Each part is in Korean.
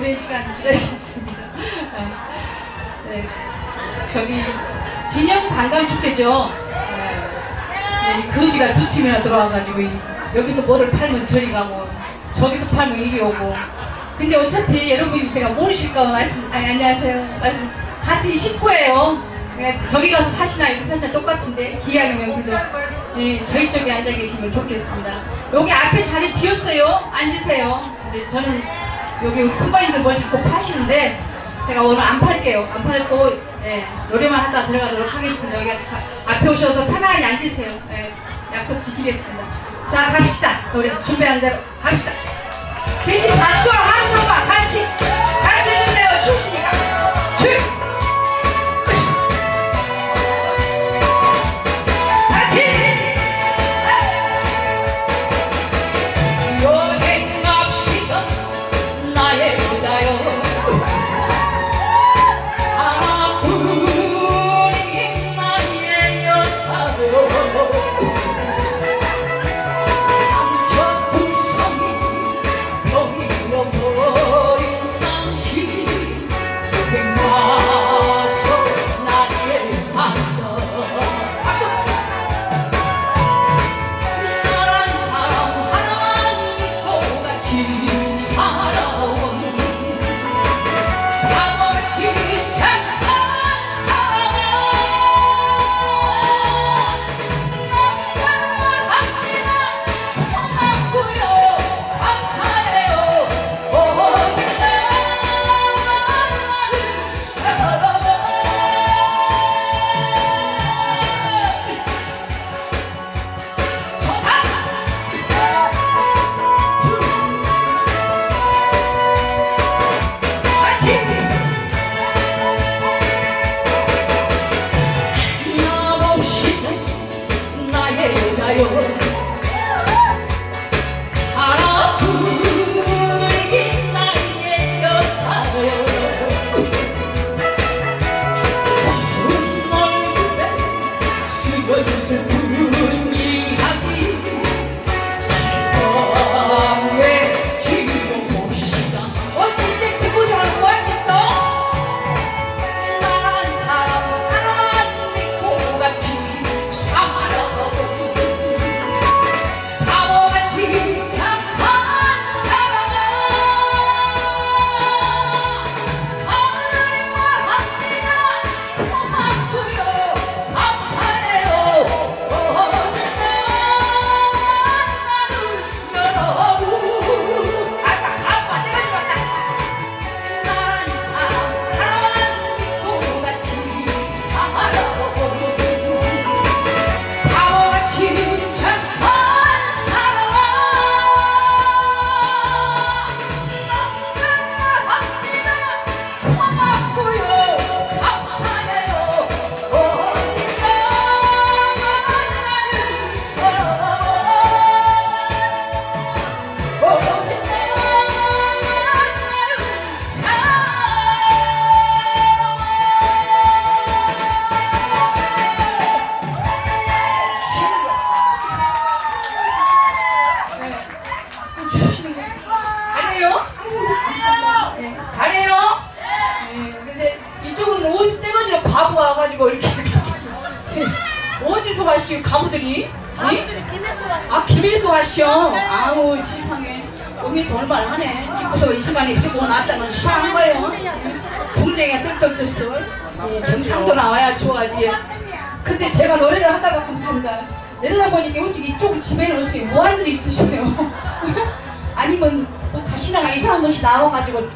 오랜 시간 기다리셨습니다. 네. 저기 진영 관광축제죠. 네. 거지가 두 팀이나 들어와가지고 여기서 뭐를 팔면 저리 가고 저기서 팔면 이리 오고. 근데 어차피 여러분이 제가 모르실까 안녕하세요. 같은 식구예요. 저기 가서 사시나 여기 사시나 똑같은데 기왕이면 그래도 저희 쪽에 앉아 계시면 좋겠습니다. 여기 앞에 자리 비었어요. 앉으세요. 근데 저는 여기 큰바님들 뭘 자꾸 파시는데 제가 오늘 안 팔게요. 안 팔고 노래만 하다 들어가도록 하겠습니다. 여기 앞에 오셔서 편안히 앉으세요. 약속 지키겠습니다. 자, 갑시다. 우리 준비한 대로 갑시다. 대신 박수와 함성과 같이 해주세요. 출시니까 출! 같이! 여행 갑시다. 나의 여자여. 하나뿐인 나의 여자여. 어디서 왔시오 가부들이? 김해서 왔시오. 아우 세상에 김해서 얼마나 하네. 집구서 이 시간에 피고 나왔다면 수상한 거예요. 궁뎅이가 들썩들썩. 경상도 나와야 좋아지. 근데 제가 노래를 하다가 감사합니다. 내려다보니까 어떻게 이쪽 집에는 어떻게 무한들이 있으셔요. 아니면 뭐 가시나가 이상한 것이 나와가지고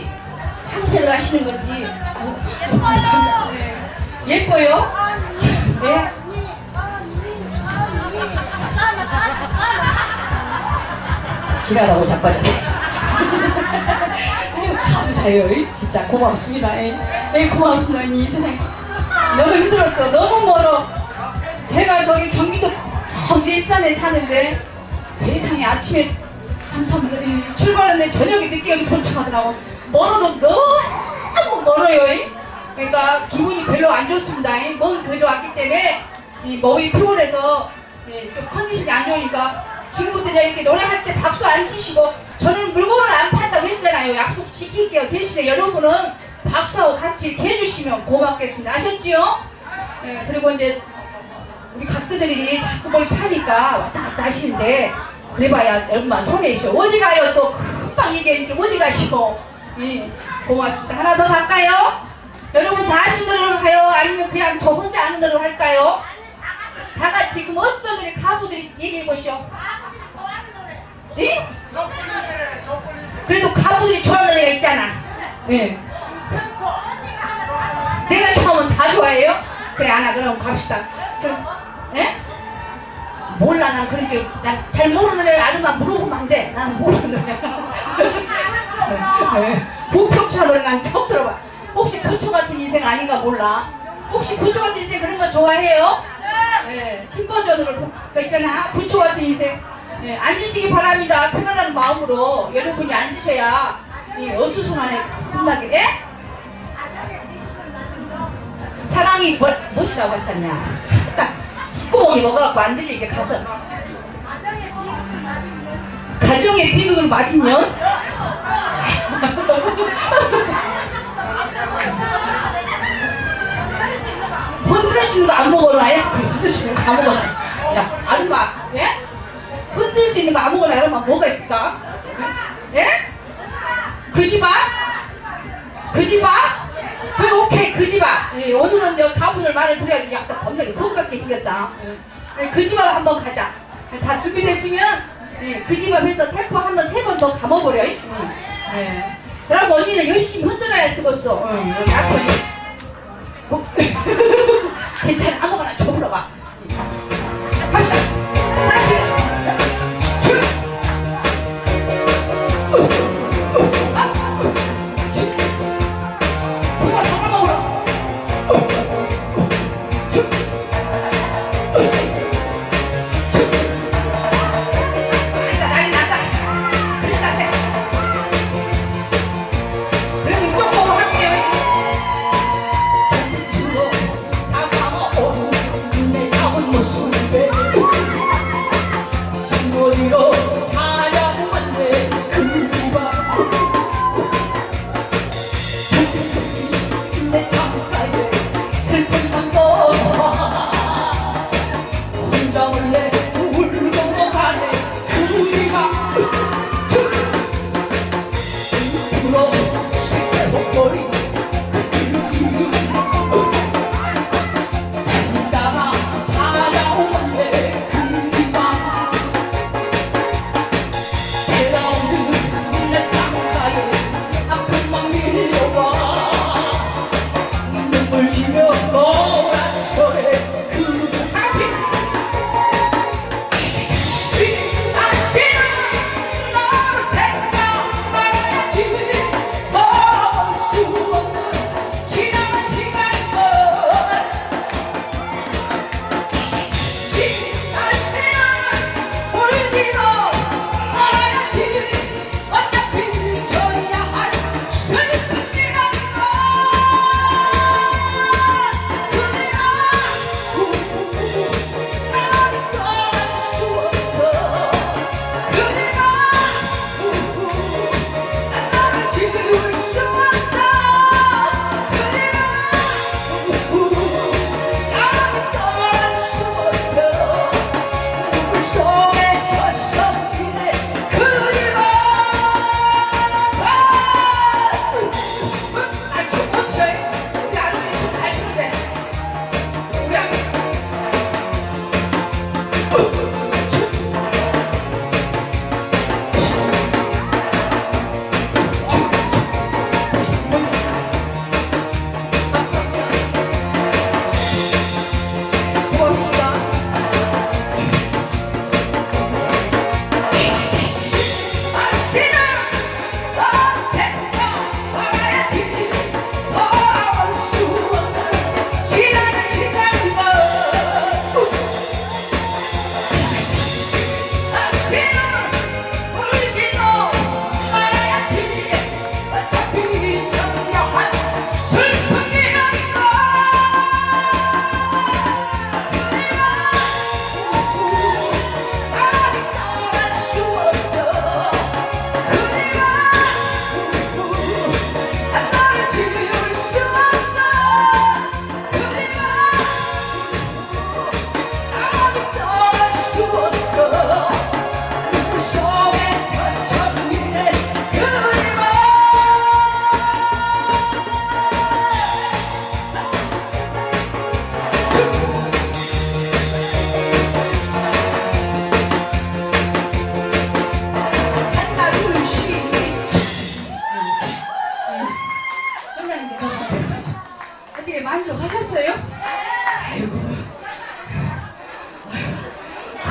향세를 하시는 건지. 감사합니다. 예뻐요? 네. 지랄하고 자빠져. 감사해요. 진짜 고맙습니다. 고맙습니다. 이 세상에 너무 힘들었어. 너무 멀어. 제가 저기 경기도 저기 일산에 사는데 세상에 아침에 감사합니다. 출발하는데 저녁에 늦게 여기 도착하더라고. 멀어도 너무 멀어요. 그러니까 기분이 별로 안 좋습니다. 먼 거리 왔기 때문에 이 몸이 피곤해서 좀 컨디션이 안 좋으니까 지금부터 이렇게 노래할 때 박수 안 치시고 저는 물건을 안 판다 한다고 했잖아요. 약속 지킬게요. 대신에 여러분은 박수하고 같이 이렇게 해주시면 고맙겠습니다. 아셨지요? 네, 그리고 이제 우리 각서들이 자꾸 뭘 타니까 왔다 갔다 하시는데 그래봐야 얼마나 손해시오. 어디 가요? 또 금방 얘기했는데 어디 가시고. 예, 고맙습니다. 하나 더 갈까요? 여러분 다 아시는 대로 가요? 아니면 그냥 저 혼자 아는 대로 할까요? 다 같이 그럼 어떤 노래 가부들이 얘기해 보시오. 예? 그래도 가부들이 좋아하는 노래가 있잖아. 예. 내가 좋아하면 다 좋아해요? 그래 아나 그럼 갑시다. 그럼 예? 몰라 난 그렇게 난 잘 모르는 노래 아줌마 물어보면 안 돼. 난 모르는 노래. 부평차 노래 난 처음 들어봐. 혹시 부초 같은 인생 아닌가 몰라. 혹시 부초 같은 인생 그런 거 좋아해요? 네. 10버전으로 그 있잖아. 부초 같은 인생. 네. 앉으시기 바랍니다. 편안한 마음으로 여러분이 앉으셔야 이 어수선하네 끝나게. 예? 사랑이 무엇이라고 하셨냐? 딱 콧구멍이 먹어갖고 안 들리게 가서 가정의 비극을 맞은 년? 흔들 수 있는 거 안 먹어라. 흔들 수 있는 거 안 먹어라. 야, 아줌마, 예? 흔들 수 있는 거 안 먹어라. 그러면 뭐가 있을까? 예? 그 집아? 그 집아? 그래, 오케이, 그 집아. 예, 오늘은 저 가분을 말을 드려야지. 약간 겁나게 서럽게 생겼다. 예, 그 집아 한번 가자. 자, 준비되시면, 예, 그 집 앞에서 템포 한번 3번 더 감아버려. 예. 그럼 언니는 열심히 흔들어야 쓰겠어. 여기 앞에. 괜찮아, 아무거나 줘물어봐. 갑시다. 다시. 출. 두번 더 감아보라. 난리 났다. 큰일 났네. 그래도 이쪽 보고 할게요. 신고리로 찾아왔네 그 집아 내 창가에 슬픈 남도 혼자 몰래 울고 가네 그 집아 불어 실제 목걸이 혼자가 찾아왔네 그 집아 내 창가에 아픔만 밀려와 눈물 지며 노란소리 그 다시는 너를 생각만하지 돌아올 수 없는 지난 시간들 다시는 울지도 말아야지 어차피 져야 할 슬픔이란 걸 그리나 나를 떠날 수 없어 그리나 난 너를 지울 수 없다 그리나 나를 떠날 수 없어 눈물 속에 서성이네 그리워 춤 못 춰. 우리 아름이 춤 잘 추는데 우리 아름이 고맙습니다. 다시는 너를 생각하야지 돌아올 수 없는 지난 시간들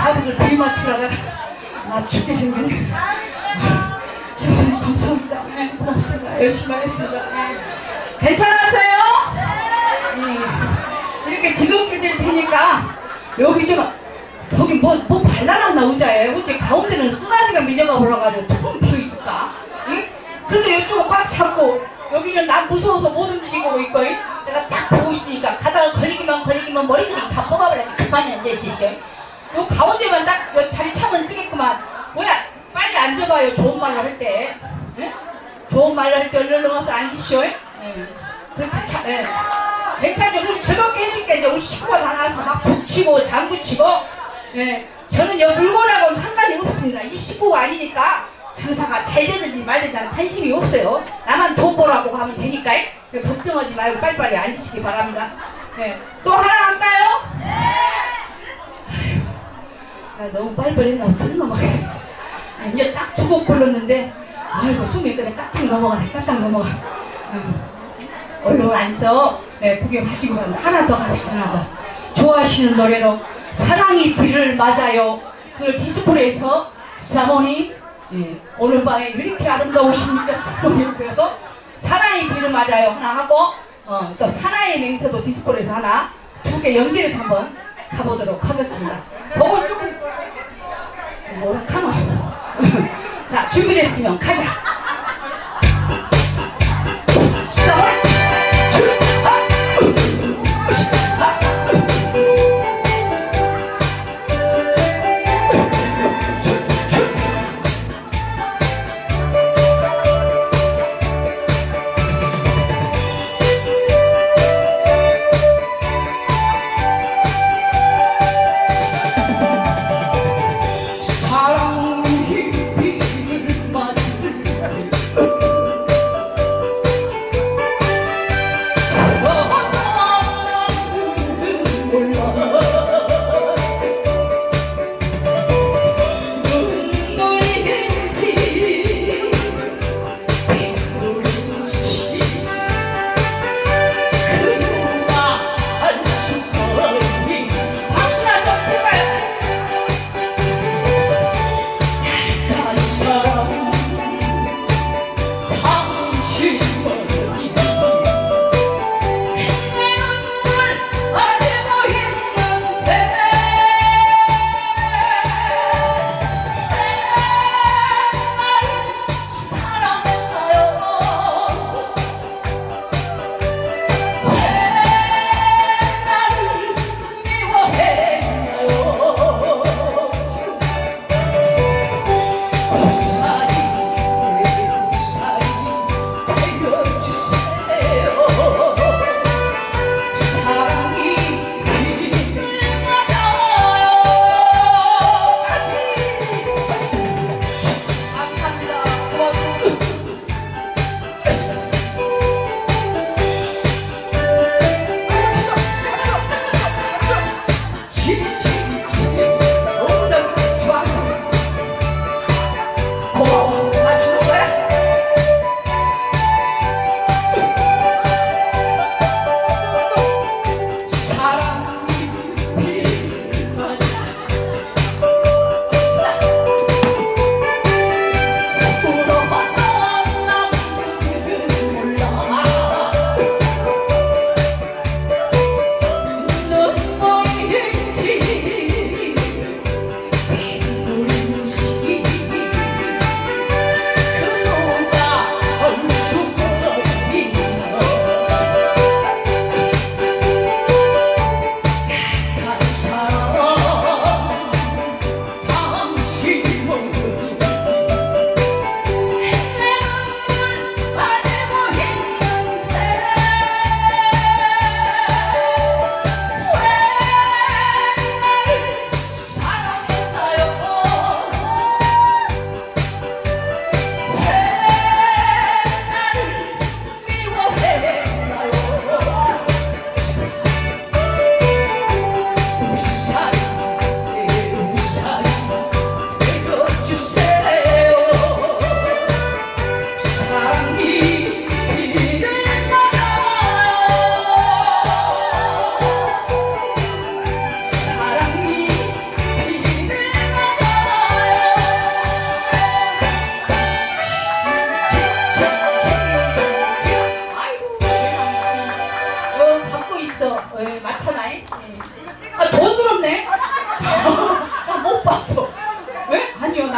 가부를 비맞추려다가 나 죽게 생겼네. 지금 감사합니다. 네, 고맙습니다. 열심히 하겠습니다. 네. 괜찮았어요? 이렇게 즐겁게 될 테니까 여기 좀 거기 뭐 발랄한나 의자에 어째 가운데는 쓰나미가 밀려가 올라가지고 텅 비어 있을까? 그래도 이쪽은 꽉 잡고 여기는 나 무서워서 못 움직이고 있고 내가 딱 보고 있으니까 가다가 걸리기만 머리들이 다 뽑아버리니 그만이 안 되시죠? 요 가운데만 딱 요 자리 차면 쓰겠구만. 뭐야 빨리 앉아봐요. 좋은 말로 할 때. 좋은 말로 할 때 얼른 와서 앉으시오. 그렇게 괜찮죠? 우리 즐겁게 해드릴게. 이제 우리 식구가 다 나와서 막 북치고 장구치고 저는 여 물건하고는 상관이 없습니다. 이 식구가 아니니까 장사가 잘 되든지 말든지 나는 관심이 없어요. 나만 돈 벌라고 하면 되니까 걱정하지 말고 빨리빨리 앉으시기 바랍니다. 또 하나 할까요? 아이고, 너무 빨리빨리 했나 숨 넘어가겠어. 이제 딱 두 곡 골랐는데 아이고 숨이 그냥 까딱 넘어가네. 까딱 넘어가. 얼른 앉아서 구경하시기 바랍니다. 하나 더 합시다. 하나 더. 좋아하시는 노래로 사랑이 비를 맞아요. 그 디스플레이에서 사모님 오늘 밤에 왜 이렇게 아름다우십니까? 사모님 그래서 사랑이 비를 맞아요 하나 하고 또 사나이의 맹세도 디스플레이에서 하나 두 개 연결해서 한번 가보도록 하겠습니다. 그걸 조금 뭐라 카노. 자 준비됐으면 가자. 스타트. 사랑이 비를 맞으면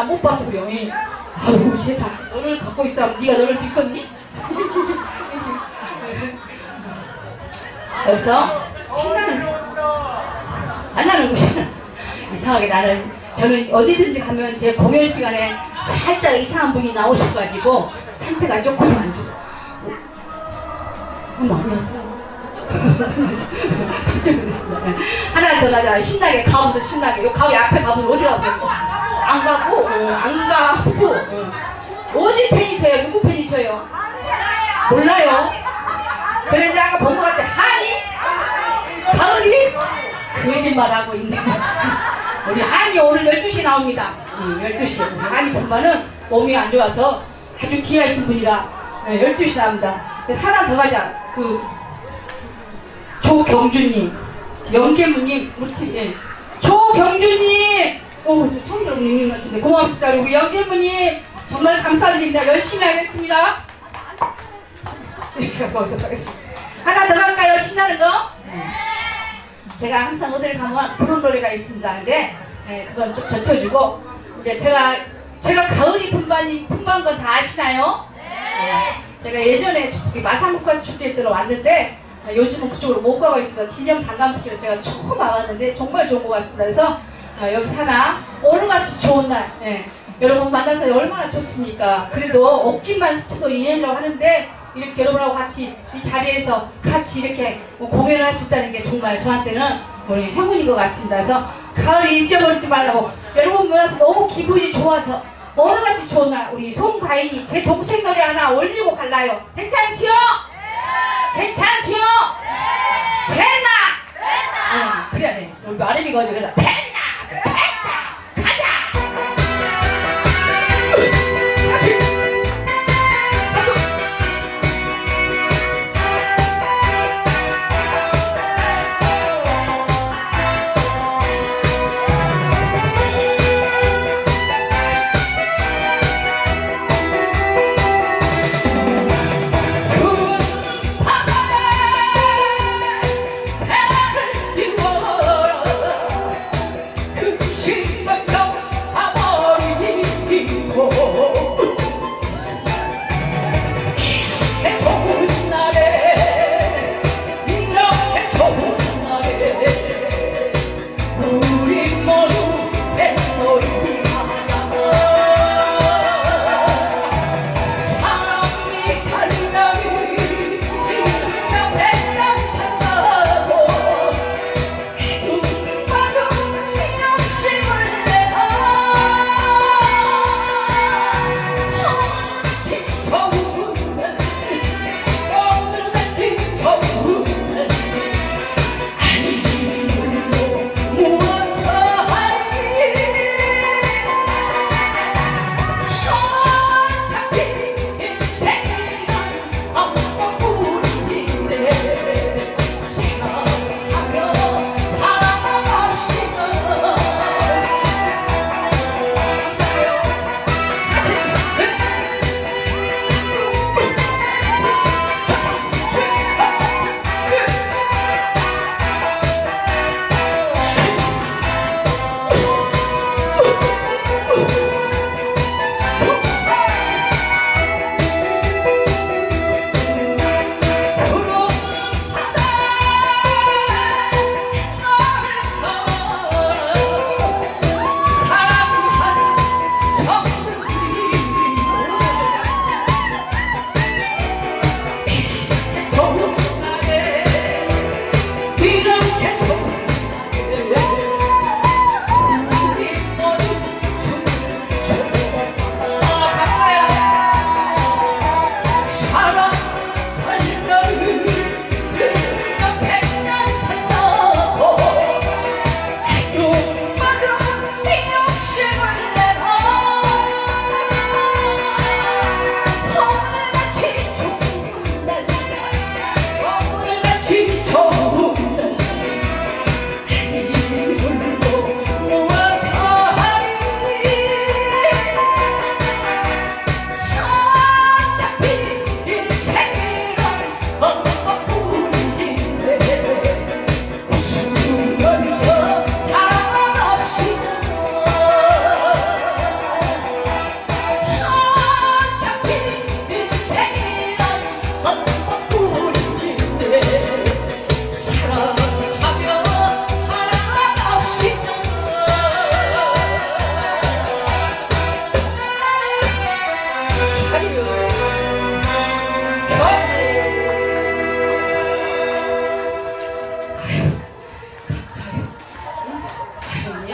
나 못 봐서 그래요. 아유 세상, 너를 갖고 있으면 네가 너를 믿겠니? 그래서 신나는 만나는 곳이 이상하게 저는 어디든지 가면 제 공연 시간에 살짝 이상한 분이 나오셔가지고 상태가 조금 안 좋아서 아니었어요. 깜짝 놀랐습니다. 하나 더 가자. 신나게 가보자. 신나게. 요 가위 앞에 가보면 어디 가고 안 가고 안 가고 어디 팬이세요? 누구 팬이셔요? 몰라요. 그런데 아까 본 것 같아. 한이? 가을이? 거짓말하고 있네. 우리 한이 오늘 12시에 나옵니다. 12시에. 우리 한이 분만은 몸이 안 좋아서 아주 귀하신 분이라 12시 나옵니다. 하나 더 가자. 조경주님, 영계무님, 우리 팀, 조경주님! 저 처음 들어본 닉네임 같은데. 고맙습니다. 우리 영계무님, 정말 감사드립니다. 열심히 하겠습니다. 이렇게 거기서 하겠습니다. 하나 더 갈까요? 신나는 거? 제가 항상 어딜 가면 부른 노래가 있습니다. 근데 그건 좀 젖혀주고 이제 제가 가을이 품반 건 다 아시나요? 네. 제가 예전에 마산국가 축제 때로 왔는데 요즘은 그쪽으로 못 가고 있습니다. 진영 단감축제를 제가 처음 와봤는데 정말 좋은 것 같습니다. 그래서 여기 사나 오늘같이 좋은 날 여러분 만나서 얼마나 좋습니까? 그래도 옷깃만 스쳐도 인연이라고 하는데 이렇게 여러분하고 같이 이 자리에서 같이 이렇게 공연을 할 수 있다는 게 정말 저한테는 우리 행운인 것 같습니다. 그래서 가을이 잊어버리지 말라고 여러분 만나서 너무 기분이 좋아서 오늘같이 좋은 날 우리 송가인이 제 동생 노래 하나 올리고 갈라요. 괜찮지요? 네. 괜찮지요? 네. 됐나? 됐나? 그래야 돼. 우리 말음이 거지. 그래서 됐나? 됐나? 가자! 다시! 다시!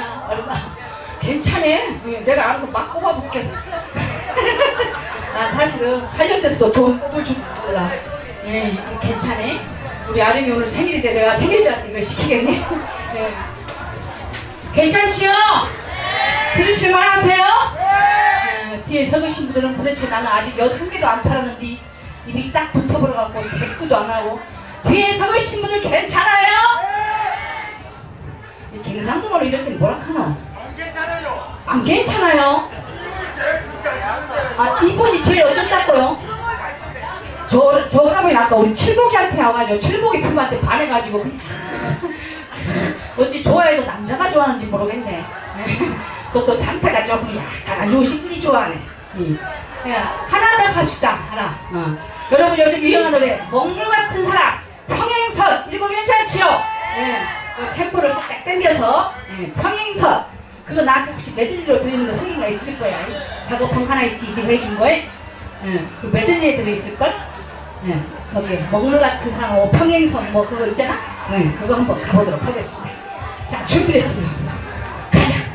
얼마 괜찮네. 내가 알아서 막 뽑아볼게. 난 사실은 8년 됐어. 돈 뽑을 줄 몰라. 예, 괜찮네. 우리 아름이 오늘 생일인데 내가 생일자한테 이걸 시키겠니? 예. 괜찮지요? 들으실만 하세요? 뒤에 서 계신 분들은 도대체 나는 아직 엿 한 개도 안 팔았는데 입이 딱 붙어버려갖고 대꾸도 안 하고. 뒤에 서 계신 분들 괜찮아요? 이 경상도로 이렇게 뭐라 하노? 안 괜찮아요. 안 괜찮아요? 아, 이분이 제일 어쩌다고요? 저 사람이 아까 우리 칠복이한테 와가지고 칠복이 품한테 반해가지고 어찌 좋아해도 남자가 좋아하는지 모르겠네. 그것도 상태가 조금 약간 안 좋으신 분이 좋아하네. 하나 더 갑시다. 하나. 여러분 요즘 유행하는 노래 먹물 같은 사람 평행선 이거 괜찮지요? 템포를 딱 당겨서 평행선 그거 나한테 혹시 메들리로 들리는 거 생긴 있을 거야. 작업판 하나 있지 네가 해준 거에 그 메들리에 들어있을걸? 거기에 먹물 같은 사람하고 평행선 뭐 그거 있잖아? 그거 한번 가보도록 하겠습니다. 자 준비됐으면 가자.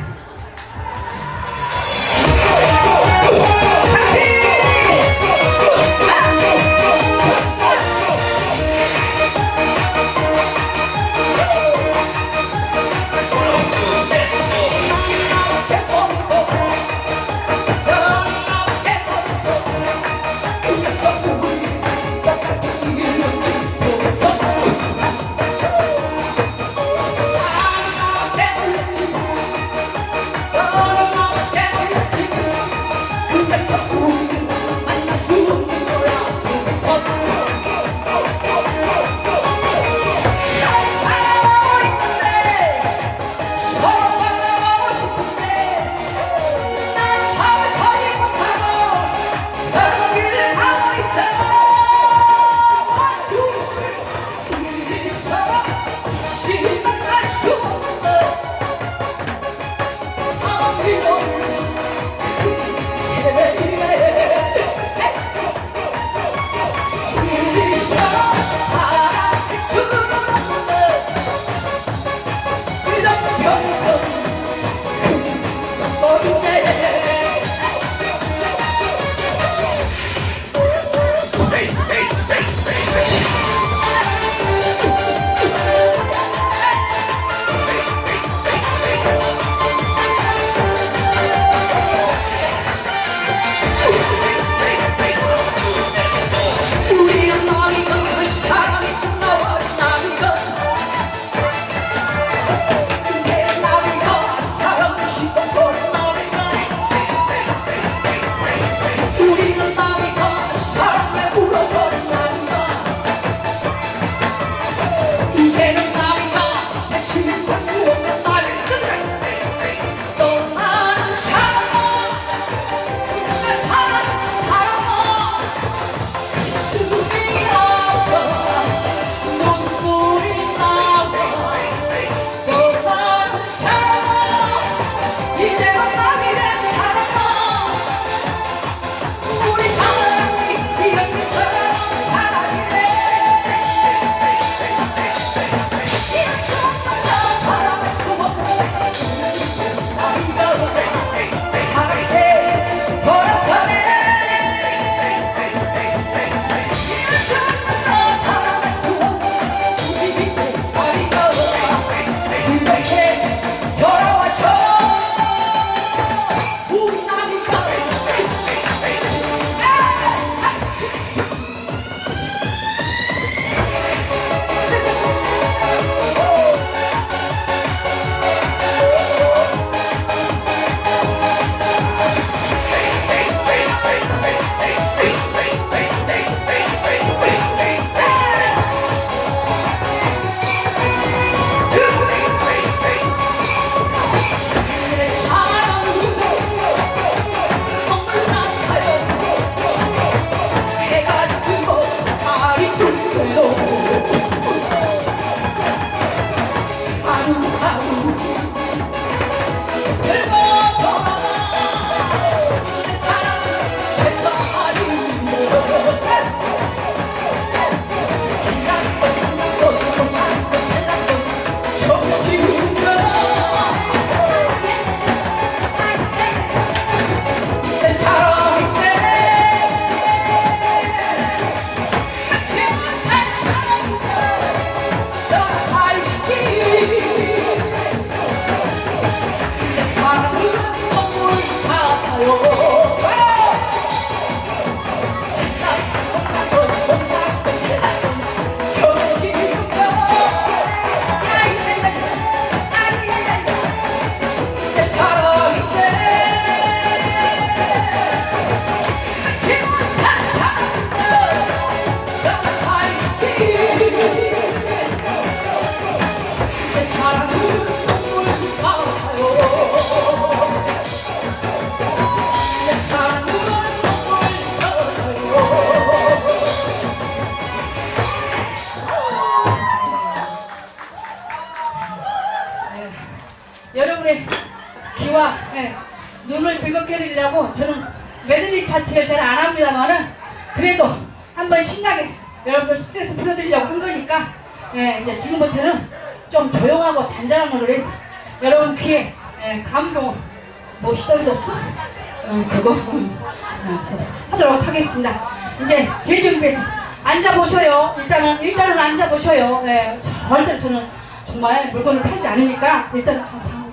귀와 눈을 즐겁게 해드리려고 저는 메들리 자체를 잘 안 합니다만은 그래도 한번 신나게 여러분들 스트레스 풀어드리려고 한 거니까 이제 지금부터는 좀 조용하고 잔잔한 걸로 해서 여러분 귀에 감동 뭐 시달렸어? 그거 하도록 하겠습니다. 이제 제 준비해서 앉아보셔요. 일단은 앉아보셔요. 절대 저는 정말 물건을 팔지 않으니까 일단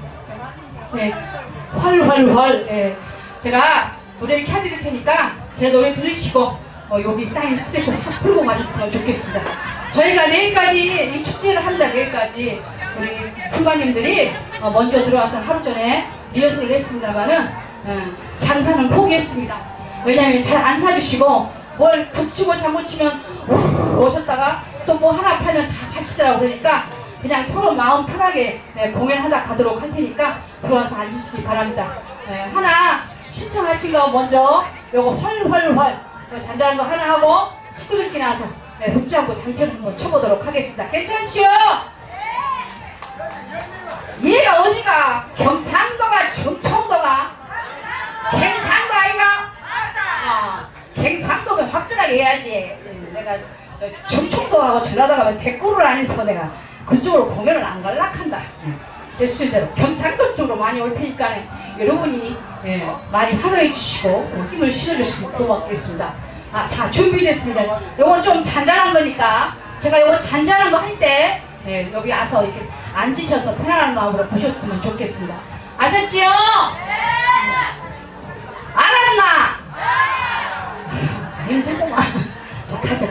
활활활 제가 노래를 켜드릴 테니까 제 노래 들으시고 여기 쌓인 스트레스 확 풀고 가셨으면 좋겠습니다. 저희가 내일까지 이 축제를 합니다. 내일까지 우리 품바님들이 먼저 들어와서 하루 전에 리허설을 했습니다만은 장사는 포기했습니다. 왜냐하면 잘 안 사주시고 뭘 붙이고 잘못 치면 오셨다가 또 뭐 하나 팔면 다 가시더라고. 그러니까 그냥 서로 마음 편하게 공연하다 가도록 할 테니까 들어와서 앉으시기 바랍니다. 하나 신청하신 거 먼저 요거 활활활 잔잔한 거 하나 하고 식구들끼리 나와서 훅지 않고 장체를 한번 쳐보도록 하겠습니다. 괜찮지요? 얘가 어디가? 경상도가 충청도가? 갱상도 아이가? 갱상도면 화끈하게 해야지. 내가 충청도하고 전라도 가면 대꾸를 안 해서 내가 그쪽으로 공연을 안 갈락한다. 예수님대로 경상도 쪽으로 많이 올 테니까 여러분이 많이 활용해 주시고 힘을 실어주시면 고맙겠습니다. 자, 준비됐습니다. 요건 좀 잔잔한 거니까 제가 요거 잔잔한 거 할 때 여기 와서 이렇게 앉으셔서 편안한 마음으로 보셨으면 좋겠습니다. 아셨지요? 알았나? 자, 힘들구만. 자, 가자.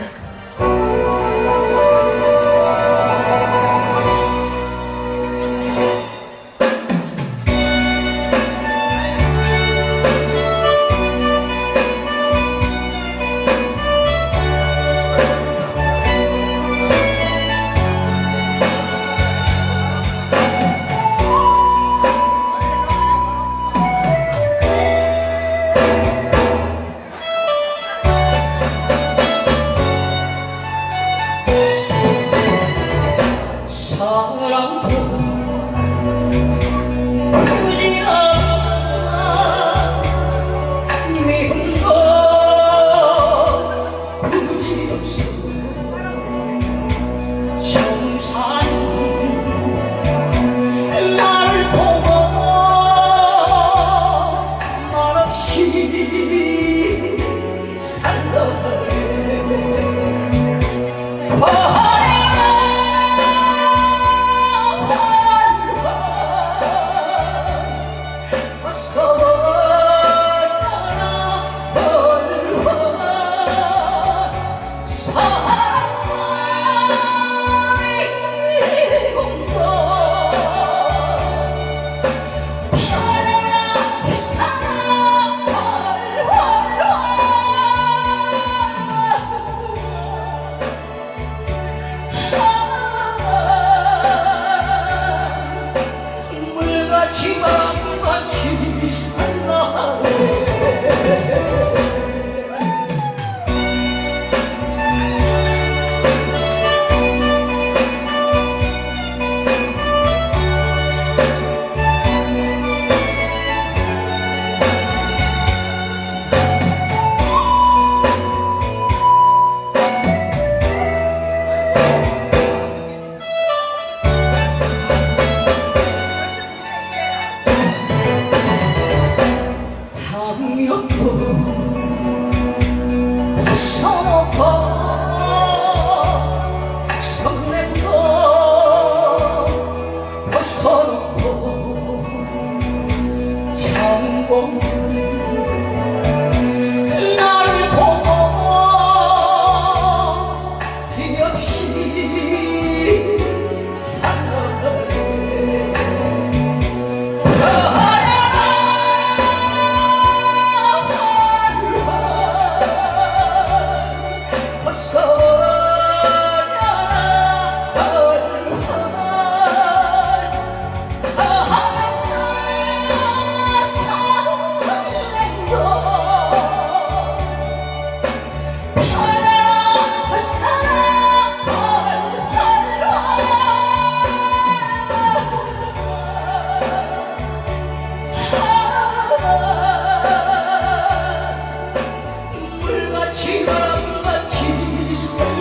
물같이 바람같이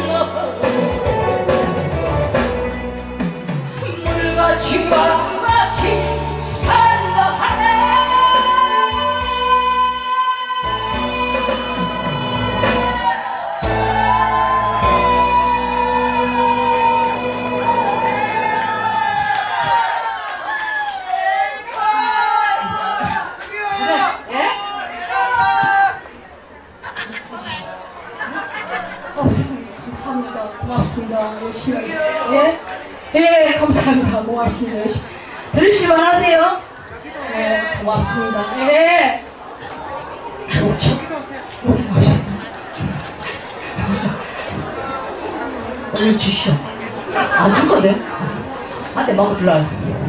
물같이 바람같이 살라하네. 세상에 감사합니다. 고맙습니다. 열심히 예? 예, 감사합니다. 고맙습니다. 열심히 들으시면 하세요. 예, 고맙습니다. 예. 아이고 참 여기 나오셨어요. 얼른 주시오. 안 주거든. 한테 먹어 줄라요.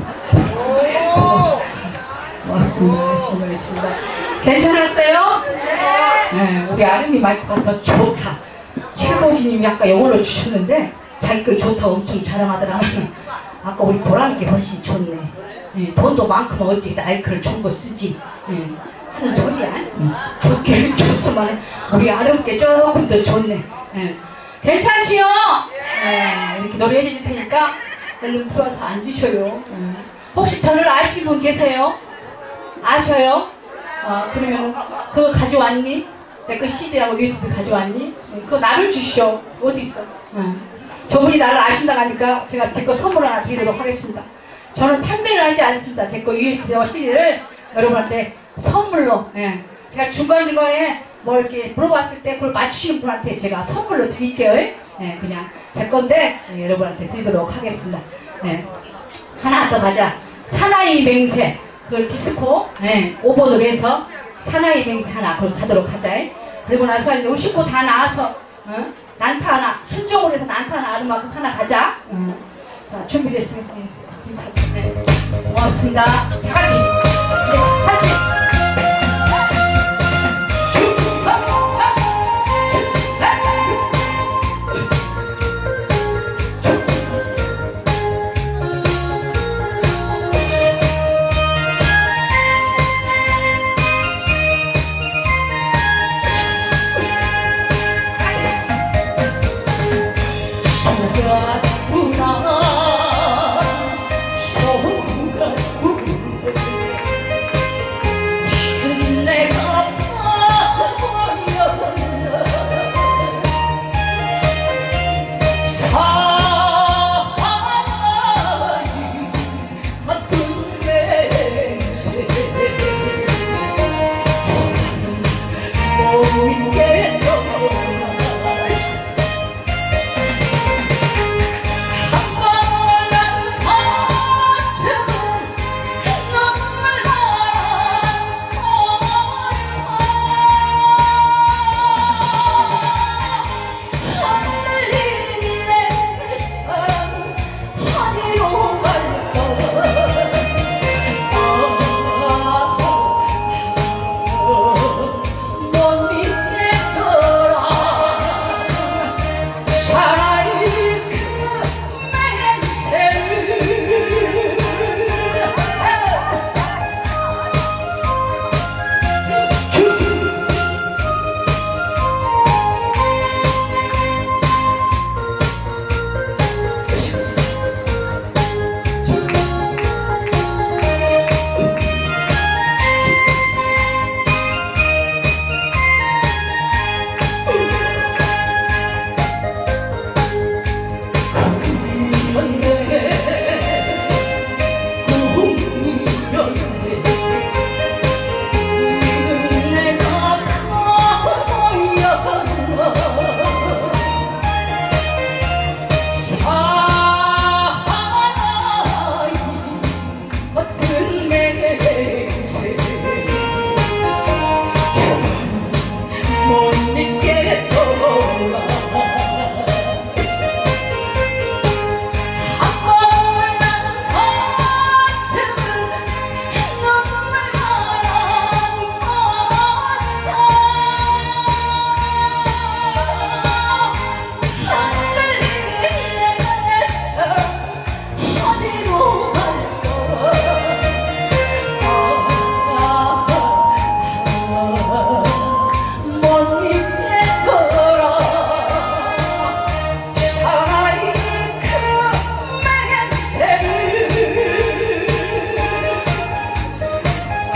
고맙습니다. 열심히 하겠습니다. 괜찮았어요? 네. 우리 아름이 마이크가 더 좋다. 칠복이님이 아까 요걸로 주셨는데 자기 거 좋다고 엄청 자랑하더라. 아까 우리 보람이께 훨씬 좋네. 예, 돈도 많고 어찌 마이크를 좋은 거 쓰지. 예, 하는 소리야. 좋게 좋소만 우리 아름께 조금 더 좋네. 예. 괜찮지요? 예, 이렇게 노래해 줄 테니까 얼른 들어와서 앉으셔요. 예. 혹시 저를 아시는 분 계세요? 아셔요? 그러면 그거 가져왔니? 내 그 CD하고 USB 가져왔니? 그거 나를 주시오. 어디 있어? 저분이 나를 아신다고 하니까 제가 제 거 선물 하나 드리도록 하겠습니다. 저는 판매를 하지 않습니다. 제 거 USB와 CD를 여러분한테 선물로, 예. 제가 중간중간에 뭐 이렇게 물어봤을 때 그걸 맞추시는 분한테 제가 선물로 드릴게요. 예. 그냥 제 건데 예, 여러분한테 드리도록 하겠습니다. 예. 하나 더 가자. 사나이 맹세. 그걸 디스코, 예. 5번으로 해서 사나이 맹세 하나 그걸 가도록 하자. 그리고 나서 이제 우리 식구 다 나와서 난타 하나, 순종으로 해서 난타 하나 아름하고 하나 가자. 자, 준비됐습니다. 네. 고맙습니다. 다 같이. 네, 같이.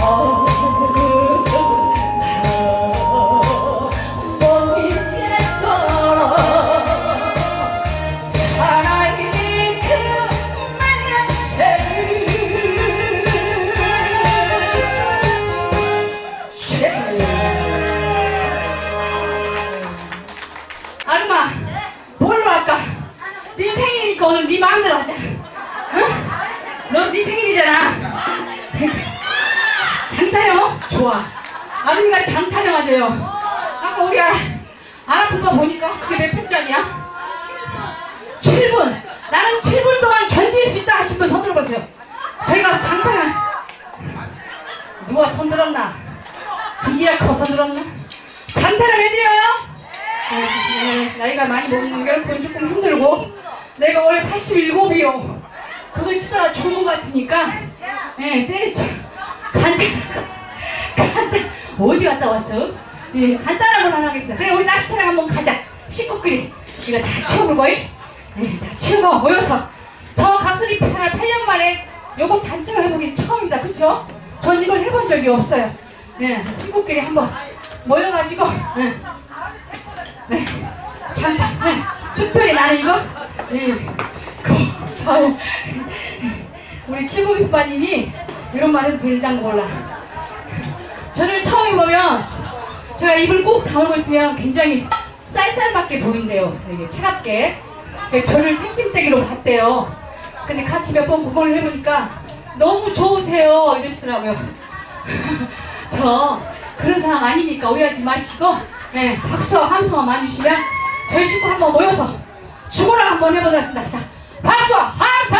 못 믿겠어. 사랑이 그만한 채 아름아, 뭘로 할까? 네 생일이니까 오늘 네 마음대로 하자. 응? 너 네 생일이잖아. 장타령? 좋아. 아름이가 장타령 하재요. 아까 우리 아라프바 보니까 그게 몇 분짜리야? 7분. 나는 7분 동안 견딜 수 있다 하신 분 손 들어보세요. 저희가 장타령 누가 손 들었나? 그지라고 손 들었나? 장타령 해드려요? 나이가 많이 먹는 게 그건 조금 힘들고 내가 원래 87이요. 그거 치다가 죽은 것 같으니까 때려쳐. 간단 어디 갔다 왔어? 간단한 걸 하나 하겠어. 그래 우리 낚시터랑 한번 가자. 식구끼리 이거 다 치워볼 거임? 다 치우고 모여서 저 강수리 생활 8년 만에 요거 단체로 해보기 처음이다. 그쵸? 전 이걸 해본 적이 없어요. 친구끼리 한번 모여가지고 참 특별히 나는 이거 우리 칠구이빠님이 이런 말 해도 된다는 거 몰라. 저를 처음에 보면 제가 입을 꼭 다물고 있으면 굉장히 쌀쌀맞게 보인대요. 이게 차갑게. 저를 생침대기로 봤대요. 근데 같이 몇 번 구경을 해보니까 너무 좋으세요 이러시더라고요. 저 그런 사람 아니니까 오해하지 마시고 박수와 함성만 많이 주시면 저희 식구 한번 모여서 죽어라 한번 해보겠습니다. 자, 박수와 함성!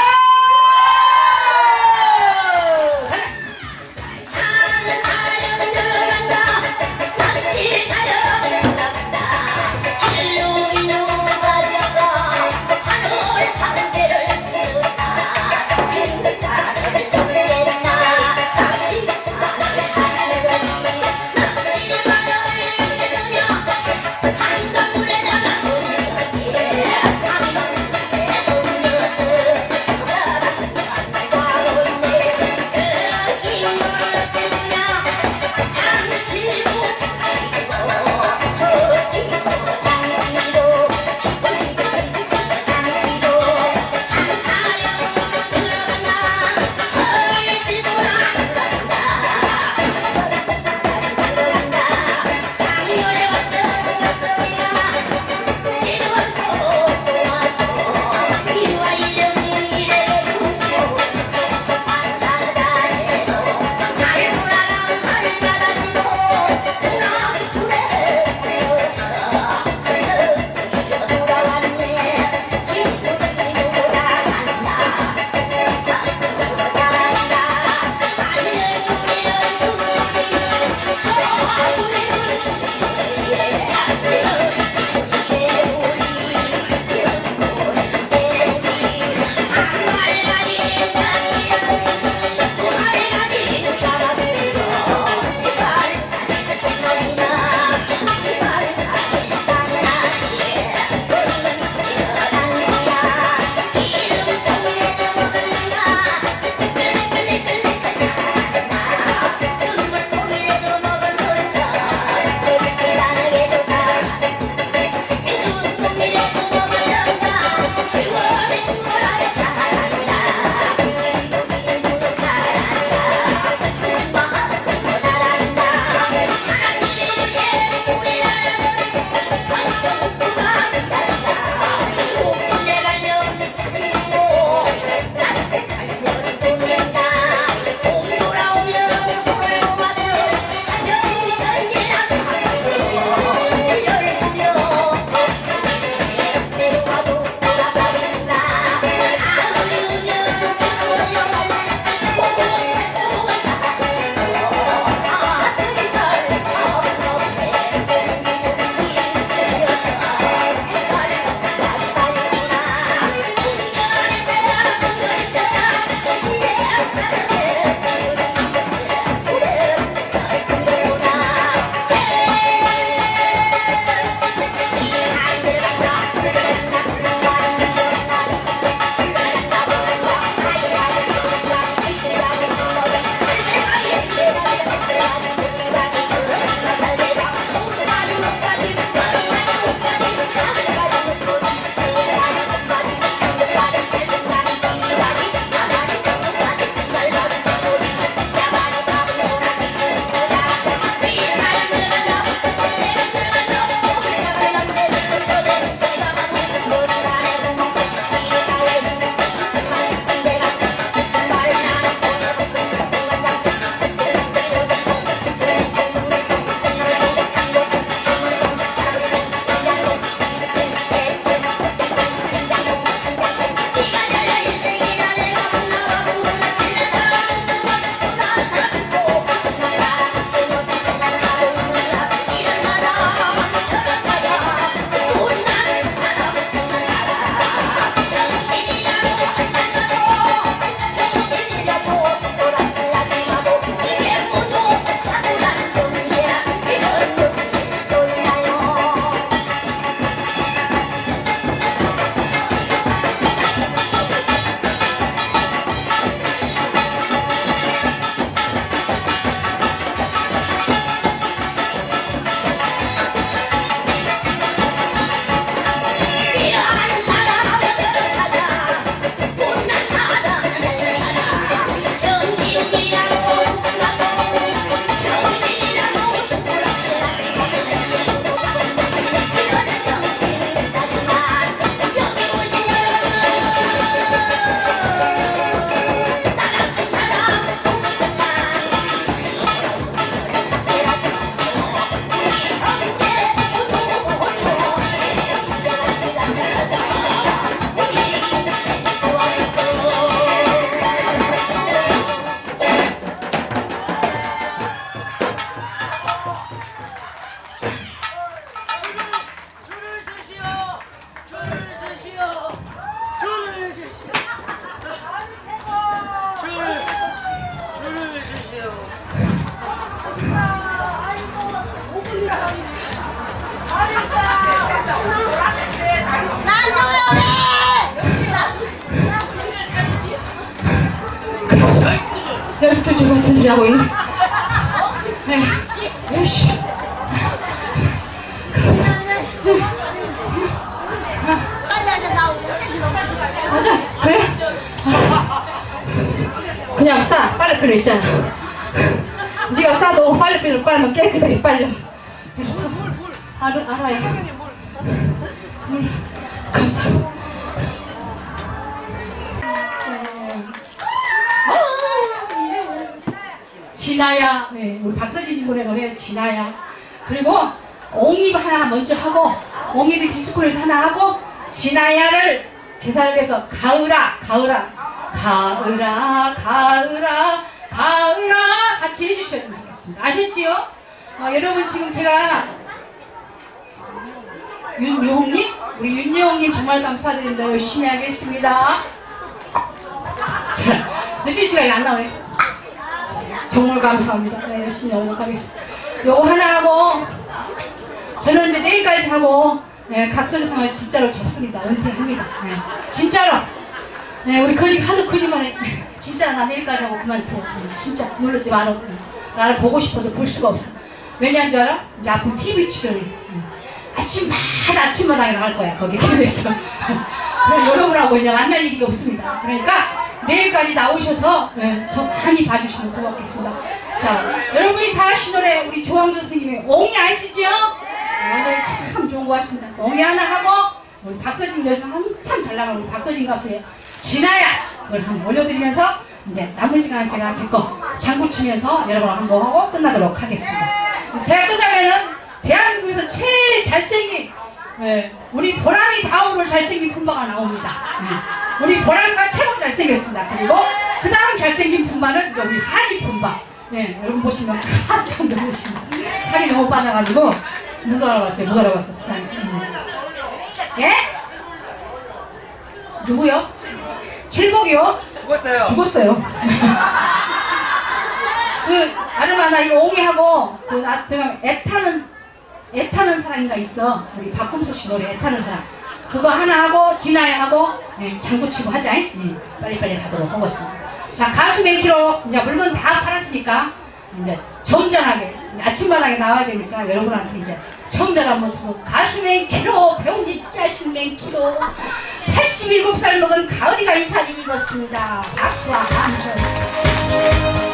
열두 주간 수술하고 있네. 에이씨. 맞아, 그래? 알았어. 그냥 싸. 빨래비누 있잖아. 네가 싸도 빨래비누 빨면 깨끗하게 빨려. 그래서 알아요. 감사합니다. 진아야, 네, 우리 박서진 분의 노래 진아야. 그리고 옹이 하나 먼저 하고, 옹이를 디스코에서 하나 하고, 진아야를 계산해서 가을아, 가을아, 가을아, 가을아, 가을아 같이 해주셔야 되겠습니다. 아셨지요? 여러분 지금 제가 윤용님, 우리 윤용님 정말 감사드립니다. 열심히 하겠습니다. 자, 늦은 시간이 안 나오네. 정말 감사합니다. 네, 열심히 하도록 하겠습니다. 요거 하나 하고, 저는 이제 내일까지 하고, 네, 각설상을 진짜로 접습니다. 은퇴합니다. 네, 진짜로. 네, 우리 하도 거짓말해. 진짜 나 내일까지 하고 그만둬. 진짜 놀라지 마라. 나를 보고 싶어도 볼 수가 없어. 왜냐한 줄 알아? 이제 앞으로 TV 출연해. 아침마당에 나갈 거야. 거기 KBS. 여러분하고 이제 만날 일이 없습니다. 그러니까 내일까지 나오셔서 저 많이 봐주시면 고맙겠습니다. 자, 여러분이 다 하신 노래 우리 조항조 선생님의 옹이 아시죠? 오늘 참 좋은 거 하십니다. 옹이 하나 하고 우리 박서진 요즘 한참 잘 나가는 우리 박서진 가수의 진아야 그걸 한번 올려드리면서 이제 남은 시간은 제가 제 거 장구 치면서 여러분 한번 하고 끝나도록 하겠습니다. 제가 끝나면은 대한민국에서 제일 잘생긴 우리 보람이 다음으로 잘생긴 품바가 나옵니다. 우리 보람이가 최고 잘생겼습니다. 그리고 그 다음 잘생긴 품바는 이제 우리 한이 품바. 네, 여러분 보시면 깜짝 놀라십니다. 살이 너무 빠져가지고 못 알아봤어요. 못 알아봤어 세상에. 예? 누구요? 칠복이요? 죽었어요. 죽었어요. 그 아르마나 이 옹이하고 그 나한테 애타는 사람인가 있어. 우리 박금숙 씨 노래 애타는 사람. 그거 하나 하고 진아야 하고 장구 치고 하자. 빨리빨리 가도록 하겠습니다. 자, 가수 맨키로 이제 물건 다 팔았으니까 이제 점잖하게 아침마당에 나와야 되니까 여러분한테 이제 점잖한 모습으로 가수 맨키로 배운지 짜신 맨키로 87살 먹은 가을이가 이 자리를 입었습니다. 박수와 함성.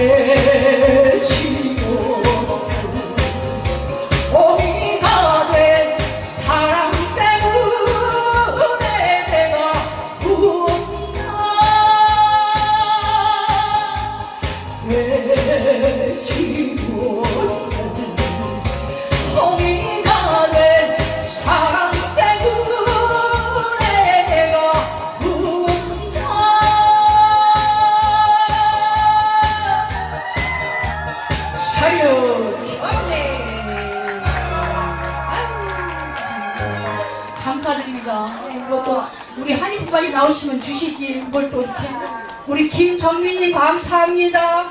외치고 포기가 된 사랑 때문에 내가 운다 외치고 포기가 된 사랑 때문에 내가 운다 사유 기원네 감사드립니다. 그리고 또 우리 한인부관님 나오시면 주시지 뭘 또 이렇게 우리 김정민님 감사합니다.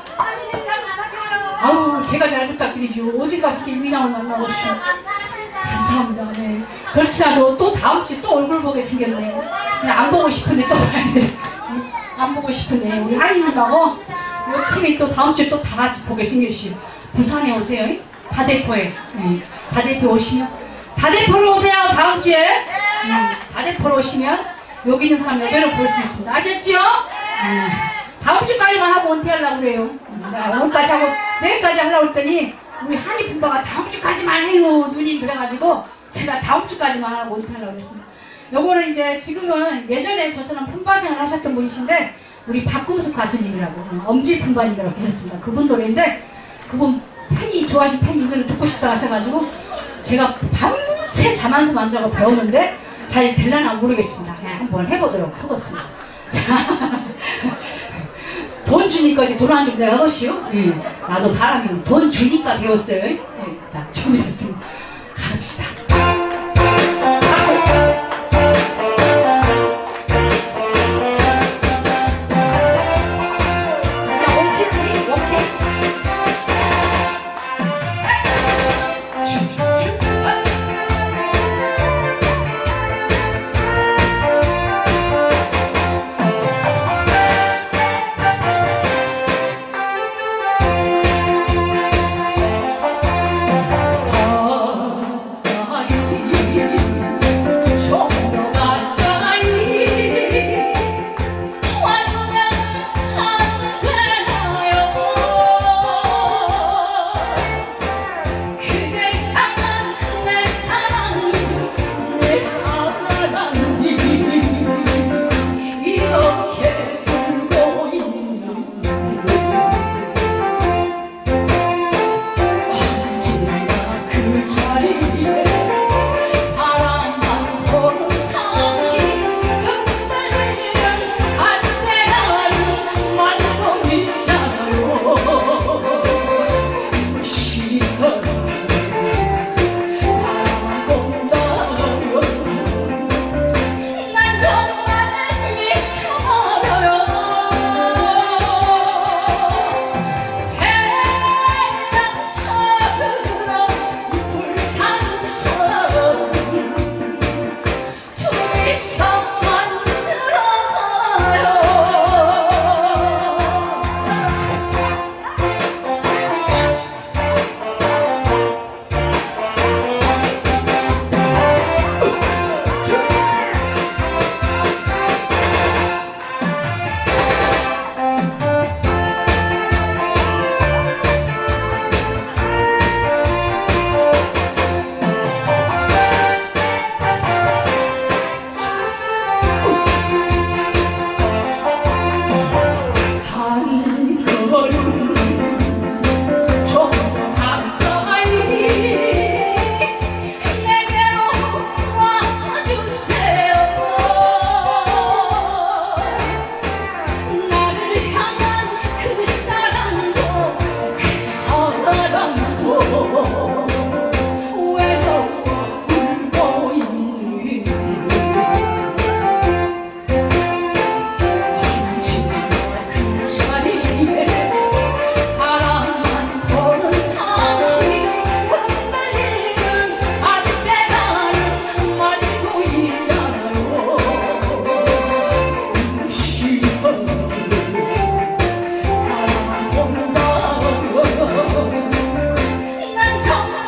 아우 제가 잘 부탁드리죠. 어디 가서 김민영을 만나고 싶어요. 감사합니다. 네. 그렇지 않아도 또 다음 주에 또 얼굴 보게 생겼네. 그냥 안 보고 싶은데 또 봐야 돼. 안 보고 싶은데 우리 한인님하고 이 팀이 또 다음 주에 또 다 같이 보게 생겼어요. 부산에 오세요. 다대포에. 네. 다대포 오시면 다대포로 오세요. 다음 주에 다대포로 오시면 여기 있는 사람 여대로 볼 수 있습니다. 아셨죠? 다음 주까지만 하고 은퇴하려고 그래요. 오늘까지 하고 내일까지 하려고 했더니 우리 한이 품바가 다음 주까지만 해요 누님 그래가지고 제가 다음 주까지만 하고 은퇴하려고 했습니다. 요거는 이제 지금은 예전에 저처럼 품바 생활 하셨던 분이신데 우리 박금숙 가수님이라고 엄지 품바님이라고 계셨습니다. 그분 노래인데 그분 팬이 좋아하신 팬이 이거를 듣고 싶다 하셔가지고 제가 밤새 잠 안 만들어서 배웠는데 잘 될려나 모르겠습니다. 그냥 한번 해보도록 하겠습니다. 자, 돈 주니까지 돈 안 주면 내가 하겠시오? 나도 사람이 돈 주니까 배웠어요. 자, 준비됐습니다. 갑시다. 박수! 난 정말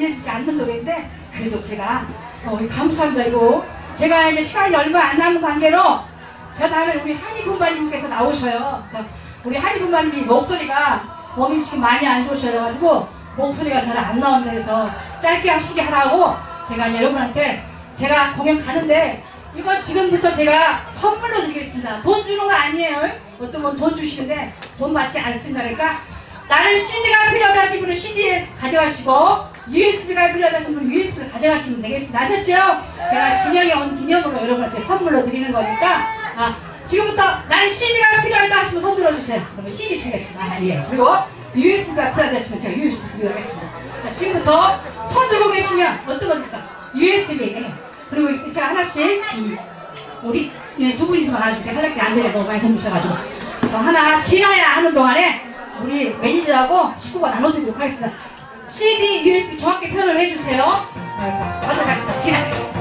알려지지 않는 노래인데 그래도 제가 감사합니다. 이거 제가 이제 시간이 얼마 안 남은 관계로 저 다음에 우리 한희 분마님께서 나오셔요. 그래서 우리 한희 분마님이 목소리가 몸이 지금 많이 안 좋으셔가지고 목소리가 잘 안 나온다 해서 짧게 하시게 하라고 제가 이제 여러분한테 제가 공연 가는데 이거 지금부터 제가 선물로 드리겠습니다. 돈 주는 거 아니에요. 어떤 분 돈 주시는데 돈 받지 않습니다. 그러니까 나는 CD가 필요하다 하신 분은 CD 가져가시고 USB가 필요하다 하신 분은 USB를 가져가시면 되겠습니다. 아셨죠? 제가 진영에 온 기념으로 여러분한테 선물로 드리는 거니까 지금부터 나는 CD가 필요하다 하시면 손 들어주세요. 그러면 CD 드리겠습니다. 예. 그리고 USB가 필요하다 하시면 제가 USB 드리도록 하겠습니다. 지금부터 손 들고 계시면 어떤 겁니까? USB. 그리고 제가 하나씩 우리 두 분이서만 하나씩 할게 안 되네. 너무 많이 손 주셔가지고 그래서 하나 지나야 하는 동안에 우리 매니저하고 식구가 나눠드리도록 하겠습니다. CD, USB 정확히 표현을 해주세요. 그래서 가도록 하겠습니다. 지나.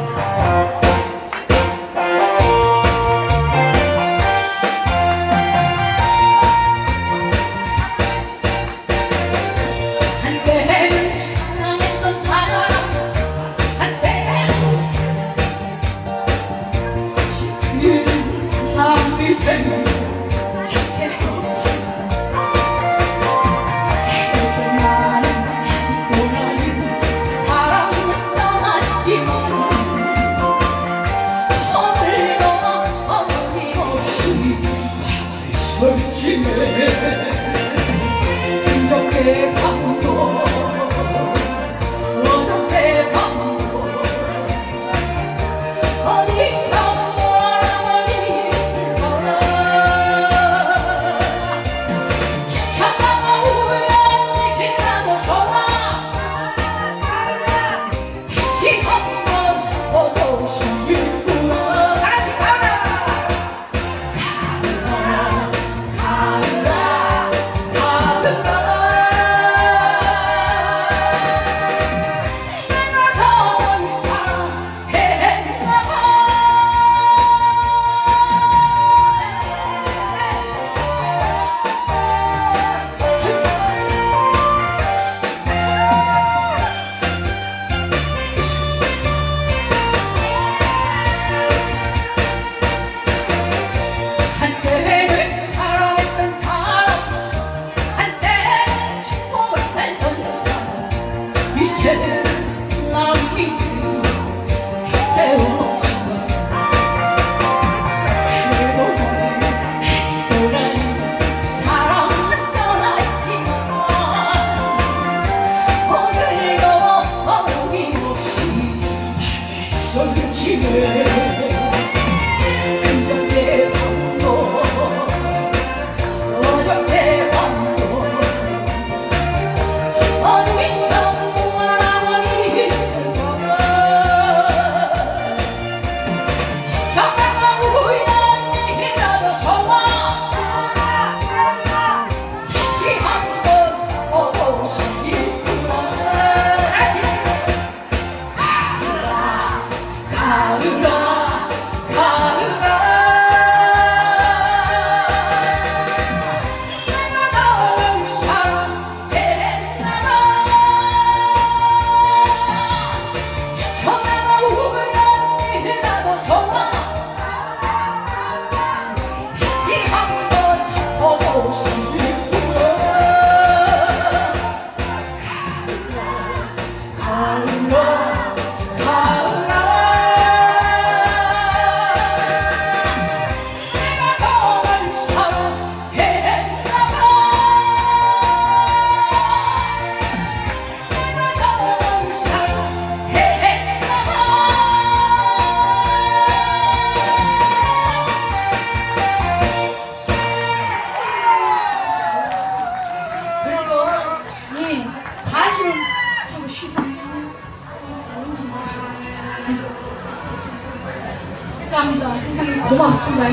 감사합니다. 세상에 고맙습니다.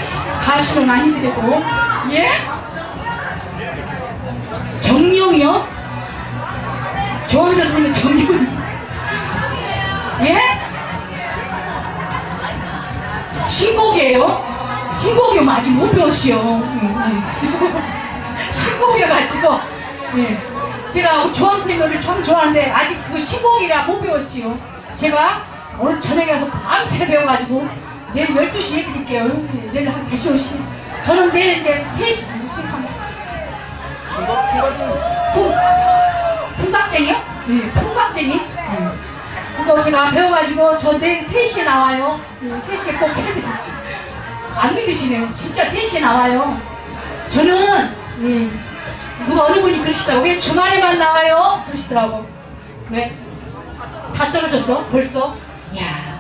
가시는 아니더라도 예? 정령이요? 조항조 선생님 정령 예? 신곡이에요? 신곡이요? 아직 못 배웠어요. 신곡이어가지고 예. 제가 조항 선생님 노래를 참 좋아하는데 아직 그 시곡이라 못 배웠지요. 제가 오늘 저녁에 가서 밤새 배워가지고 내일 12시에 해드릴게요. 내일 다시 오시면. 저는 내일 이제 3시, 풍각쟁이요? 네, 풍각쟁이. 그거 제가 배워가지고 저 내일 3시에 나와요. 3시에 꼭 해드릴게요. 안 믿으시네요. 진짜 3시에 나와요. 저는 누가 어느 분이 그러시더라고. 왜 주말에만 나와요? 그러시더라고. 왜? 다 떨어졌어? 벌써? 야,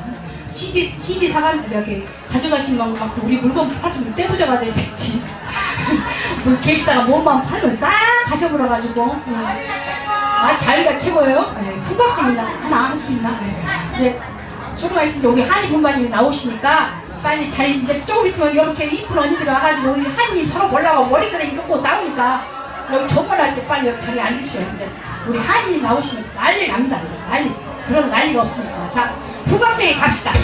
CD 사간 여기 가져가신 만큼 우리 물건 팔좀 떼부자가 되겠지. 뭐 계시다가 몸만 팔면 싹 가셔버려가지고. 아, 자유가 최고예요. 풍각증이나 하나 할 수 있나? 이제 조금만 있으면 우리 한이 분반님이 나오시니까 빨리 자리 이제 조금 있으면 이렇게 이쁜 언니들 와가지고 우리 한이 서로 몰라고 머리끄댕이 긋고 싸우니까 여기 조건할 때 빨리 여기 자리에 앉으시오. 이제 우리 한이 나오시면 난리 납니다. 난리. 그런 난리가 없으니까. 자, 풍각증이 갑시다.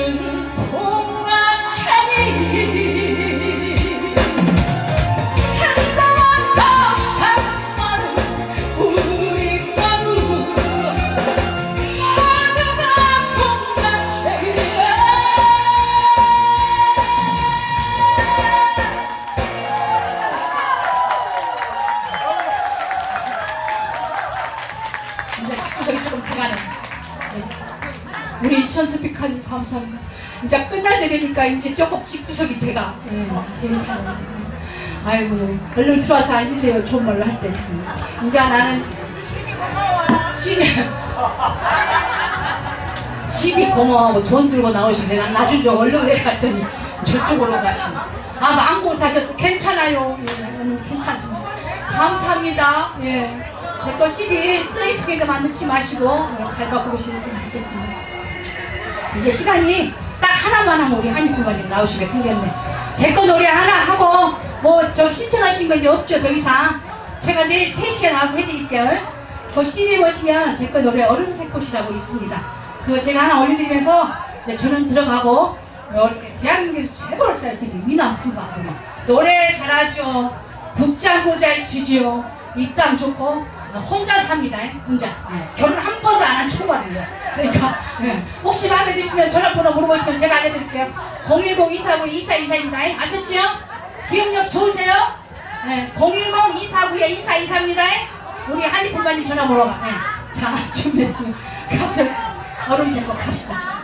우리는 봉화창이 감사합니다. 이제 끝날 때 되니까 이제 조금 집구석이 돼가. 세상에. 아이고, 얼른 들어와서 앉으세요. 좋은 말로 할 때. 이제 나는 집이 고마워하고 돈 들고 나오시는데 난 나중 좀 얼른 내려갔더니 저쪽으로 가시네. 아, 망고 사셨어. 괜찮아요. 예, 괜찮습니다. 감사합니다. 예. 제 거 CD 쓰레기통에다만 넣지 마시고 잘 갖고 오시면 좋겠습니다. 이제 시간이 딱 하나만 하면 우리 한이쿠마님 나오시게 생겼네. 제 거 노래 하나 하고 뭐 저 신청하신 거 이제 없죠. 더 이상 제가 내일 3시에 나와서 해드릴게요. 저 CD 보시면 제 거 노래 얼음색 꽃이라고 있습니다. 그거 제가 하나 올려드리면서 이제 저는 들어가고 이렇게 대한민국에서 최고로 잘생긴 미남풍과 노래 잘하죠. 북장구 잘 치죠. 입담 좋고 혼자 삽니다. 혼자. 결혼 한 번도 안 한 초반이에요. 그러니까 혹시 마음에 드시면 전화번호 물어보시면 제가 알려드릴게요. 010-249-2424입니다. 아셨지요? 기억력 좋으세요? 010-249-2424입니다. 우리 한이품마님 전화 물어봐. 자, 준비했으면 가시죠. 얼음색 거 갑시다.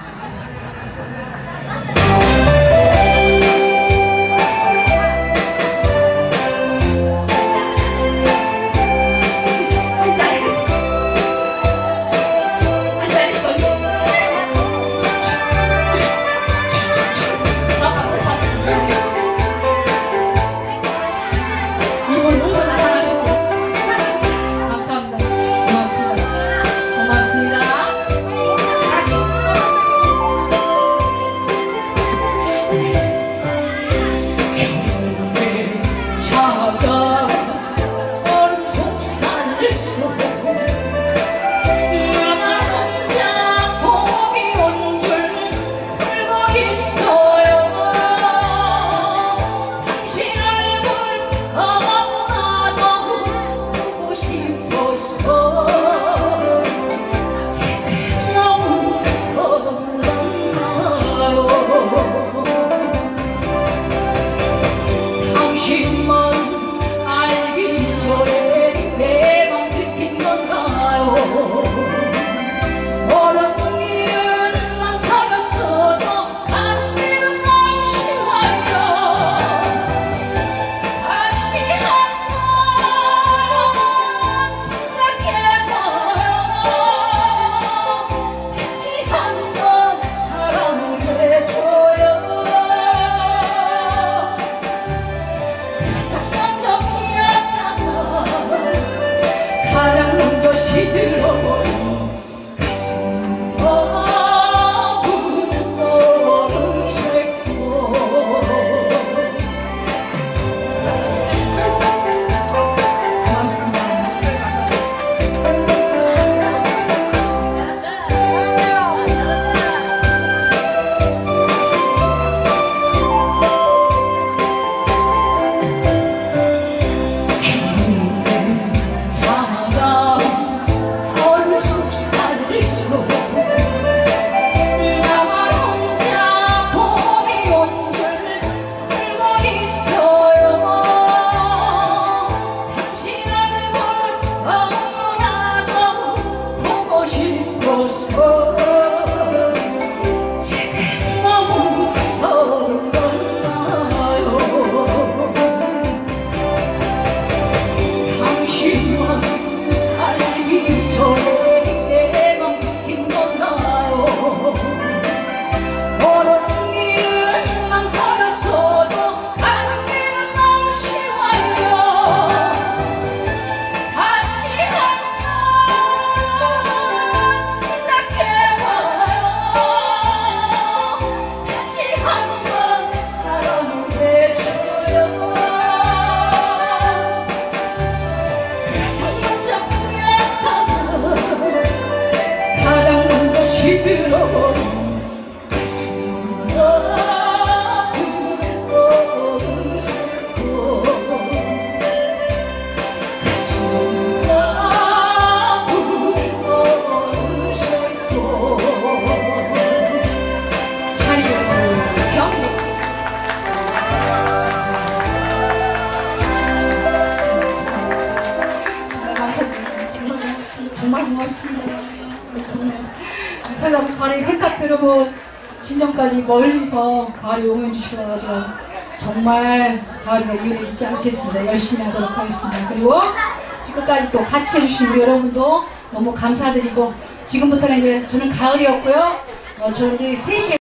친정까지 멀리서 가을이 응원해 주셔가지고 정말 가을이가 이유를 잊지 않겠습니다. 열심히 하도록 하겠습니다. 그리고 지금까지 또 같이 해주신 우리 여러분도 너무 감사드리고 지금부터는 이제 저는 가을이었고요. 저는 이제 3시에